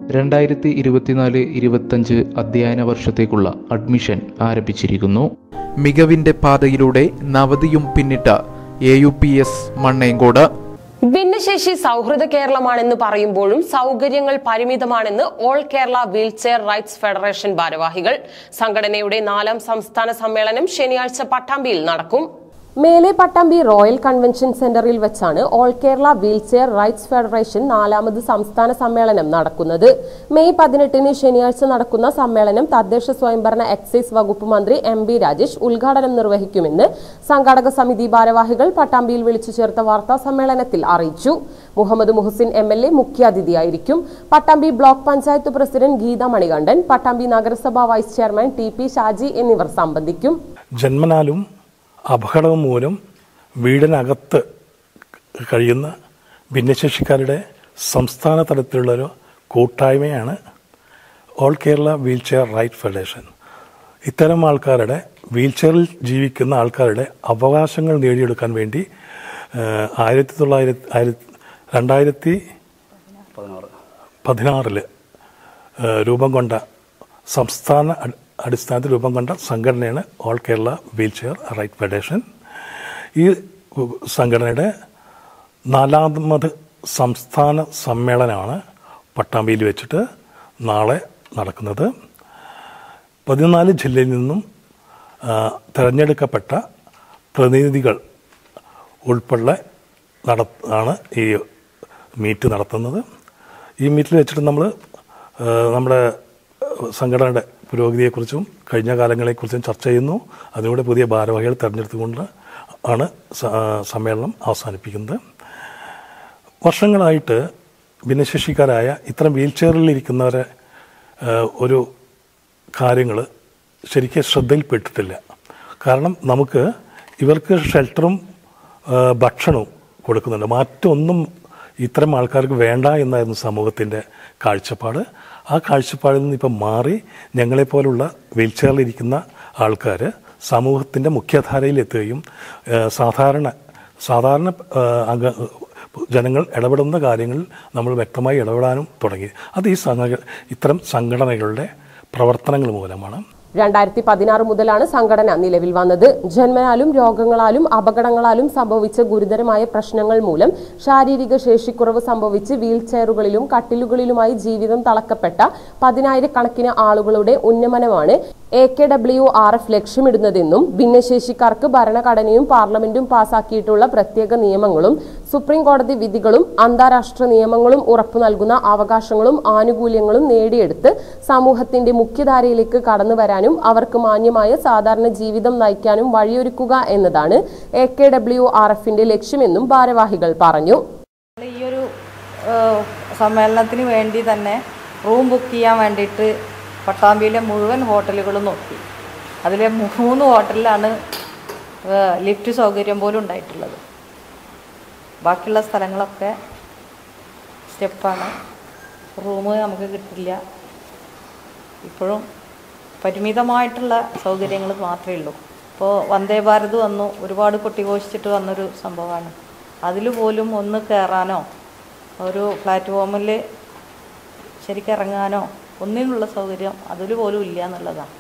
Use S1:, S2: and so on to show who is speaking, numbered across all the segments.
S1: 2024-25 അധ്യയന വർഷത്തേക്കുള്ള അഡ്മിഷൻ ആരംഭിച്ചിരിക്കുന്നു. മികവിന്റെ പാതയിലൂടെ നവതിയും പിന്നിട്ട AUPS മണ്ണേങ്കോട്.
S2: ഭിന്നശേഷി സൗഹൃദ കേരളമാണെന്ന് പറയുമ്പോഴും സൗകര്യങ്ങൾ പരിമിതമാണെന്ന് all Kerala wheelchair rights federation ഭാരവാഹികൾ. സംഘടനയുടെ 4ാം സംസ്ഥാന സമ്മേളനം ശനിയാഴ്ച പട്ടാമ്പിയിൽ നടക്കും. മേലെ പട്ടാമ്പി റോയൽ കൺവെൻഷൻ സെന്ററിൽ വെച്ചാണ് all Kerala wheelchair rights federation 4ാമത് സംസ്ഥാന സമ്മേളനം നടക്കുന്നത്. മെയ് 18 ശനിയാഴ്ച നടക്കുന്ന സമ്മേളനം തദ്ദേശ സ്വയംഭരണ എക്സൈസ് വകുപ്പ് മന്ത്രി MB രാജേഷ് ഉദ്ഘാടനം നിർവഹിക്കുമെന്ന് സംഘാടക സമിതി ഭാരവാഹികൾ പട്ടാമ്പിയിൽ വിളിച്ചു ചേർത്ത വാർത്താ സമ്മേളനത്തിൽ അറിയിച്ചു. മുഹമ്മദ് മുഹസിൻ MLA മുഖ്യാതിഥിയായിരിക്കും. പട്ടാമ്പി ബ്ലോക്ക് പഞ്ചായത്ത് പ്രസിഡന്റ് ഗീത മണികണ്ഠൻ, പട്ടാമ്പി നഗരസഭാ വൈസ് ചെയർമാൻ TP ഷാജി എന്നിവർ സംബന്ധിക്കും.
S3: ജന്മനാലും അപകടം മൂലം വീടിനകത്ത് കഴിയുന്ന ഭിന്നശേഷിക്കാരുടെ സംസ്ഥാന തലത്തിലുള്ളൊരു കൂട്ടായ്മയാണ് all Kerala wheelchair right federation. ഇത്തരം ആൾക്കാരുടെ വീൽചെയറിൽ ജീവിക്കുന്ന ആൾക്കാരുടെ അവകാശങ്ങൾ നേടിയെടുക്കാൻ വേണ്ടി 2016 രൂപം കൊണ്ട സംസ്ഥാന അടിസ്ഥാനത്തിൽ രൂപം കൊണ്ട സംഘടനയാണ് all Kerala wheelchair right federation. ഈ സംഘടനയുടെ 4ാമത് സംസ്ഥാന സമ്മേളനമാണ് പട്ടാമ്പിയിൽ വെച്ചിട്ട് നാളെ നടക്കുന്നത്. 14 ജില്ലയിൽ നിന്നും തിരഞ്ഞെടുക്കപ്പെട്ട പ്രതിനിധികൾ ഉൾപ്പെടെ ആണ് ഈ മീറ്റ് നടത്തുന്നത്. ഈ മീറ്റിൽ വെച്ചിട്ട് നമ്മൾ നമ്മുടെ സംഘടനയുടെ പുരോഗതിയെക്കുറിച്ചും കഴിഞ്ഞ കാലങ്ങളെക്കുറിച്ചും ചർച്ച ചെയ്യുന്നു. അതിലൂടെ പുതിയ ഭാരവാഹികൾ തിരഞ്ഞെടുത്തുകൊണ്ട് ആണ് സമ്മേളനം അവസാനിപ്പിക്കുന്നത്. വർഷങ്ങളായിട്ട് ഭിന്നശേഷിക്കാരായ ഇത്തരം വീൽചെയറിലിരിക്കുന്നവരെ ഒരു കാര്യങ്ങൾ ശരിക്കും ശ്രദ്ധയിൽപ്പെട്ടിട്ടില്ല. കാരണം നമുക്ക് ഇവർക്ക് ഷെൽട്ടറും ഭക്ഷണവും കൊടുക്കുന്നുണ്ട്. മറ്റൊന്നും ഇത്തരം ആൾക്കാർക്ക് വേണ്ട എന്നായിരുന്നു സമൂഹത്തിൻ്റെ കാഴ്ചപ്പാട്. ആ കാഴ്ചപ്പാടിൽ നിന്ന് ഇപ്പം മാറി ഞങ്ങളെപ്പോലുള്ള വീൽചെയറിലിരിക്കുന്ന ആൾക്കാർ സമൂഹത്തിൻ്റെ മുഖ്യധാരയിലെത്തുകയും സാധാരണ ജനങ്ങൾ ഇടപെടുന്ന കാര്യങ്ങളിൽ നമ്മൾ വ്യക്തമായി ഇടപെടാനും തുടങ്ങി. അത് ഇത്തരം സംഘടനകളുടെ പ്രവർത്തനങ്ങൾ മൂലമാണ്.
S2: 2016 മുതലാണ് സംഘടന നിലവിൽ വന്നത്. ജന്മനാലും രോഗങ്ങളാലും അപകടങ്ങളാലും സംഭവിച്ച ഗുരുതരമായ പ്രശ്നങ്ങൾ മൂലം ശാരീരിക ശേഷിക്കുറവ് സംഭവിച്ച് വീൽചെയറുകളിലും കട്ടിലുകളിലുമായി ജീവിതം തളക്കപ്പെട്ട 10,000-കണക്കിന് ആളുകളുടെ ഉന്നമനമാണ് AKWRF ലക്ഷ്യമിടുന്നതെന്നും ഭിന്നശേഷിക്കാർക്ക് ഭരണഘടനയും പാർലമെന്റും പാസാക്കിയിട്ടുള്ള പ്രത്യേക നിയമങ്ങളും സുപ്രീം കോടതി വിധികളും അന്താരാഷ്ട്ര നിയമങ്ങളും ഉറപ്പു നൽകുന്ന അവകാശങ്ങളും ആനുകൂല്യങ്ങളും നേടിയെടുത്ത് സമൂഹത്തിന്റെ മുഖ്യധാരയിലേക്ക് കടന്നു വരാനും അവർക്ക് മാന്യമായ സാധാരണ ജീവിതം നയിക്കാനും വഴിയൊരുക്കുക എന്നതാണ് AKWRFന്റെ ലക്ഷ്യമെന്നും ഭാരവാഹികൾ പറഞ്ഞു.
S4: ഈ ഒരു സമ്മേളനത്തിന് വേണ്ടി തന്നെ റൂം ബുക്ക് ചെയ്യാൻ വേണ്ടിയിട്ട് പട്ടാമ്പിയിലെ മുഴുവൻ ഹോട്ടലുകളും നോക്കി. അതിലെ 3 ഹോട്ടലിലാണ് ലിഫ്റ്റ് സൗകര്യം പോലും ഉണ്ടായിട്ടുള്ളത്. ബാക്കിയുള്ള സ്ഥലങ്ങളൊക്കെ സ്റ്റെപ്പാണ്. റൂം നമുക്ക് കിട്ടില്ല. ഇപ്പോഴും പരിമിതമായിട്ടുള്ള സൗകര്യങ്ങൾ മാത്രമേ ഉള്ളൂ. ഇപ്പോൾ വന്ദേ ഭാരത് വന്നു, ഒരുപാട് കൊട്ടിഘോഷിച്ചിട്ട് വന്നൊരു സംഭവമാണ്. അതിൽ പോലും ഒന്ന് കയറാനോ ഒരു പ്ലാറ്റ്ഫോമിൽ ശരിക്കും ഇറങ്ങാനോ ഒന്നിനുള്ള സൗകര്യം അതിൽ പോലും ഇല്ല എന്നുള്ളതാണ്.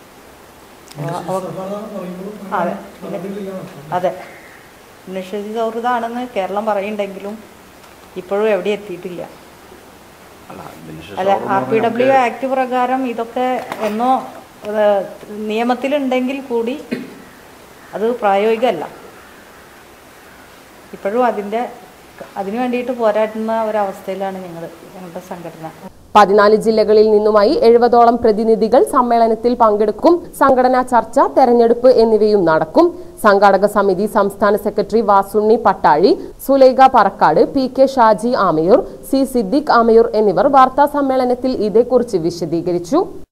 S4: അതെ, ഭിന്നശേഷി സൗഹൃദമാണെന്ന് കേരളം പറയുന്നുണ്ടെങ്കിലും ഇപ്പോഴും എവിടെ എത്തിയിട്ടില്ല. അല്ല, RPW ആക്ട് പ്രകാരം ഇതൊക്കെ എന്നോ നിയമത്തിലുണ്ടെങ്കിൽ കൂടി അത് പ്രായോഗികമല്ല. ഇപ്പോഴും അതിനു വേണ്ടിയിട്ട് പോരാടുന്ന ഒരവസ്ഥയിലാണ് ഞങ്ങളുടെ സംഘടന.
S2: 14 ജില്ലകളിൽ നിന്നുമായി 70ഓളം പ്രതിനിധികൾ സമ്മേളനത്തിൽ പങ്കെടുക്കും. സംഘടനാ ചർച്ച, തെരഞ്ഞെടുപ്പ് എന്നിവയും നടക്കും. സംഘാടക സമിതി സംസ്ഥാന secretary Vasunni Pattazhi, Sulaikha Parakkad, PK Shaji Amayur, C Siddique Amayur എന്നിവർ വാർത്താ സമ്മേളനത്തിൽ ഇതേക്കുറിച്ച് വിശദീകരിച്ചു.